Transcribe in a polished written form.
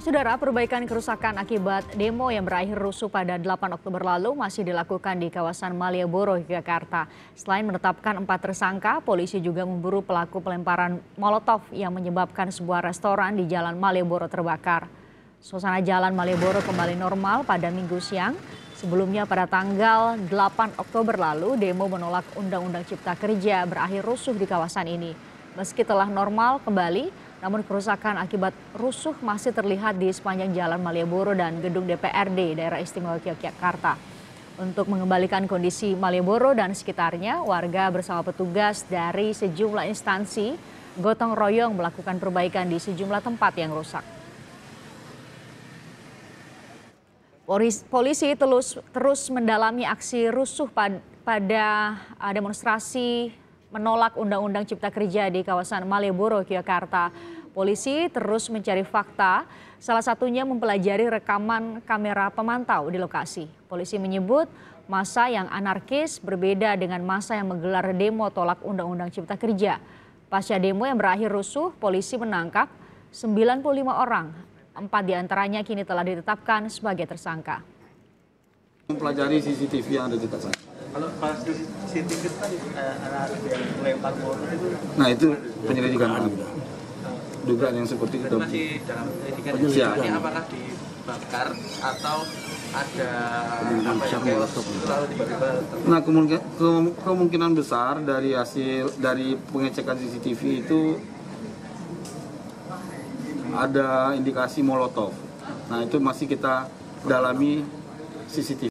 Saudara, perbaikan kerusakan akibat demo yang berakhir rusuh pada 8 Oktober lalu masih dilakukan di kawasan Malioboro, Yogyakarta. Selain menetapkan 4 tersangka, polisi juga memburu pelaku pelemparan molotov yang menyebabkan sebuah restoran di Jalan Malioboro terbakar. Suasana Jalan Malioboro kembali normal pada Minggu siang. Sebelumnya pada tanggal 8 Oktober lalu, demo menolak Undang-Undang Cipta Kerja berakhir rusuh di kawasan ini. Meski telah normal kembali, namun kerusakan akibat rusuh masih terlihat di sepanjang Jalan Malioboro dan gedung DPRD Daerah Istimewa Yogyakarta. Untuk mengembalikan kondisi Malioboro dan sekitarnya, warga bersama petugas dari sejumlah instansi gotong royong melakukan perbaikan di sejumlah tempat yang rusak. Polisi terus mendalami aksi rusuh pada demonstrasi menolak Undang-Undang Cipta Kerja di kawasan Malioboro, Yogyakarta. Polisi terus mencari fakta, salah satunya mempelajari rekaman kamera pemantau di lokasi. Polisi menyebut massa yang anarkis berbeda dengan massa yang menggelar demo tolak Undang-Undang Cipta Kerja. Pasca demo yang berakhir rusuh, polisi menangkap 95 orang. 4 diantaranya kini telah ditetapkan sebagai tersangka. Mempelajari CCTV yang ada di dekat sana. Kalau pas CCTV itu kan anak yang melempar motor itu. Nah itu penyelidikan kami. Dugaan yang seperti itu. Masih dalam penyelidikan. Apakah dibakar atau ada apa yang lalu tiba-tiba? Nah kemungkinan besar dari pengecekan CCTV itu ada indikasi molotov. Nah itu masih kita dalami CCTV.